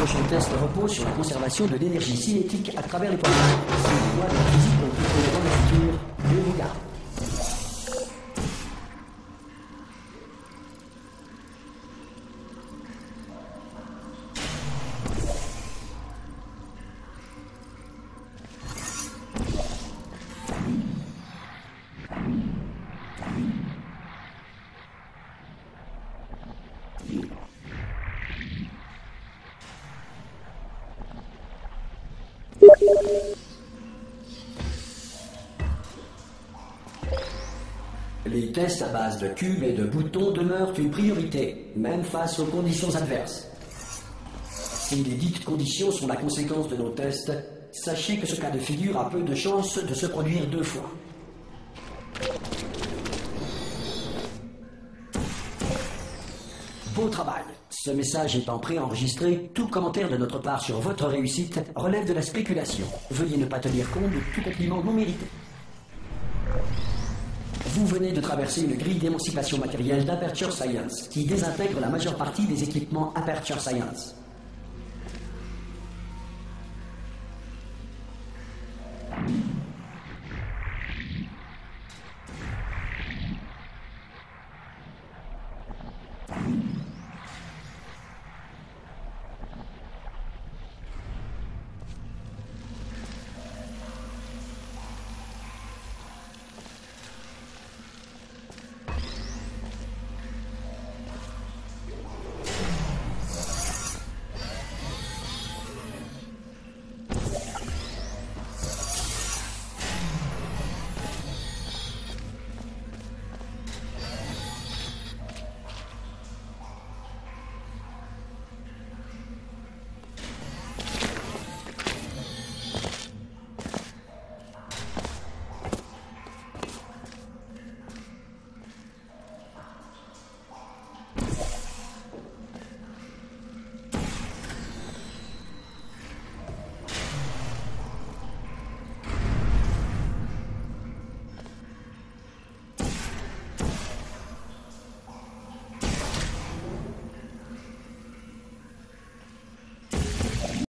prochain test repose sur la conservation de l'énergie cinétique à travers les points. Si les lois de la physique ont été dans le futur, Dieu vous garde. Les tests à base de cubes et de boutons demeurent une priorité, même face aux conditions adverses. Si les dites conditions sont la conséquence de nos tests, sachez que ce cas de figure a peu de chances de se produire 2 fois. Beau travail. Ce message étant préenregistré, tout commentaire de notre part sur votre réussite relève de la spéculation. Veuillez ne pas tenir compte de tout compliment non mérité. Vous venez de traverser une grille d'émancipation matérielle d'Aperture Science qui désintègre la majeure partie des équipements Aperture Science.